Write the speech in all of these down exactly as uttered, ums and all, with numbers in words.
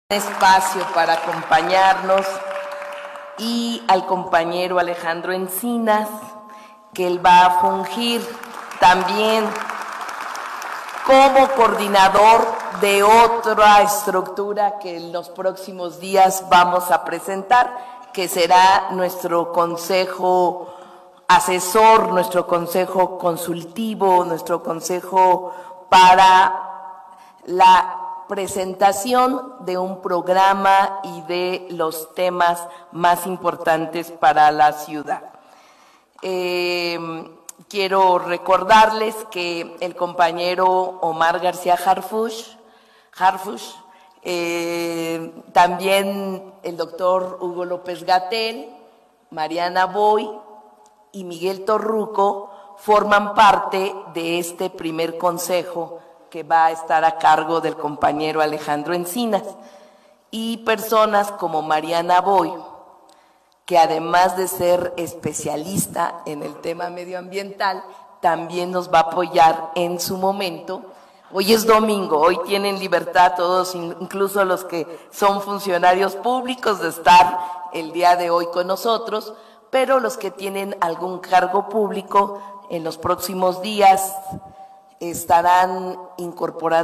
Espacio para acompañarnos, y al compañero Alejandro Encinas, que él va a fungir también como coordinador de otra estructura que en los próximos días vamos a presentar, que será nuestro consejo asesor, nuestro consejo consultivo, nuestro consejo para la presentación de un programa y de los temas más importantes para la ciudad. Eh, quiero recordarles que el compañero Omar García Harfuch, Harfuch eh, también el doctor Hugo López-Gatell, Mariana Boy y Miguel Torruco forman parte de este primer consejo que va a estar a cargo del compañero Alejandro Encinas, y personas como Mariana Boy, que además de ser especialista en el tema medioambiental, también nos va a apoyar en su momento. Hoy es domingo, hoy tienen libertad todos, incluso los que son funcionarios públicos, de estar el día de hoy con nosotros, pero los que tienen algún cargo público en los próximos días estarán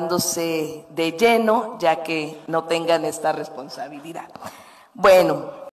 incorporándose de lleno, ya que no tengan esta responsabilidad. Bueno.